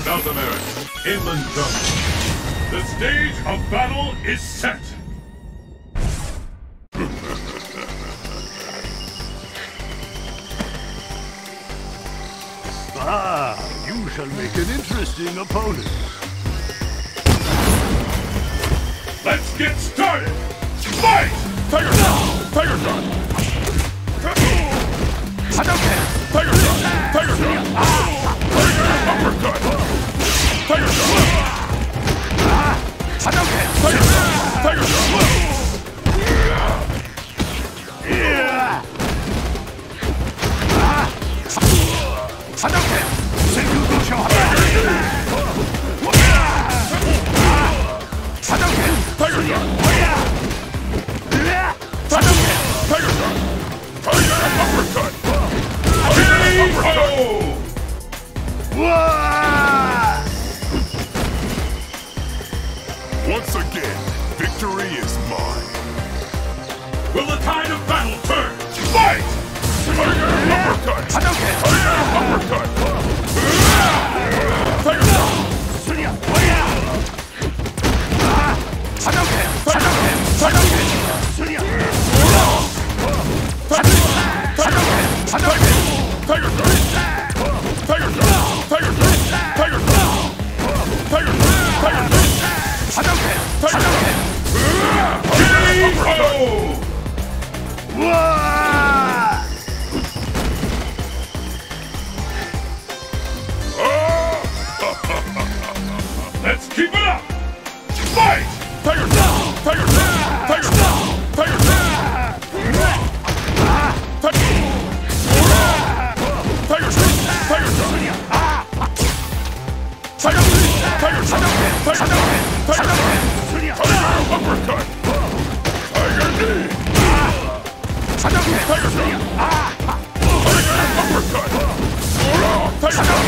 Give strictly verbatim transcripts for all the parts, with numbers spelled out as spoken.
South America, inland jungle. The stage of battle is set. Ah, you shall make an interesting opponent. Let's get started! Fight! Tiger Shot! Tiger Shot! Hadouken! Tiger Shot! Tiger Shot! Tiger Uppercut! Tiger Shot! Hadouken! Tiger Shot! Tiger Shot! Hadouken! Senjudo Shohan! Hadouken! Tiger Shot! Hadouken! Tiger Shot! Tiger Uppercut! Tiger Uppercut! Once again, victory is mine. Will the tide of battle turn? Fight! Tiger Uppercut! Hadouken! Tiger Uppercut! Tiger Shot! Hadouken! Hadouken! Hadouken! Tiger Shot! Tiger Shot! Tiger Shot! Tiger Shot! Tiger Shot! Tiger Shot! Hadouken! Tiger Shot! K O! Let's keep it up! Fight! Tiger Shot! Tiger Shot! Tiger Shot! Tiger Shot! Tiger Shot! Tiger Shot! Tiger Shot! Tiger Shot! Tiger Shot! Tiger Shot! Tiger Uppercut! Tiger Knee! Tiger Shot! Tiger Uppercut! Tiger Shot!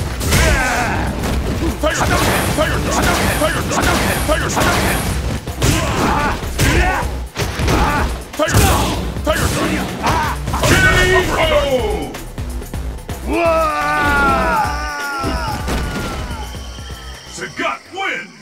Tiger Shot! Tiger Shot! Tiger Shot! Tiger Shot! Tiger Shot! Tiger Shot! Tiger Shot! K O! SAGAT wins!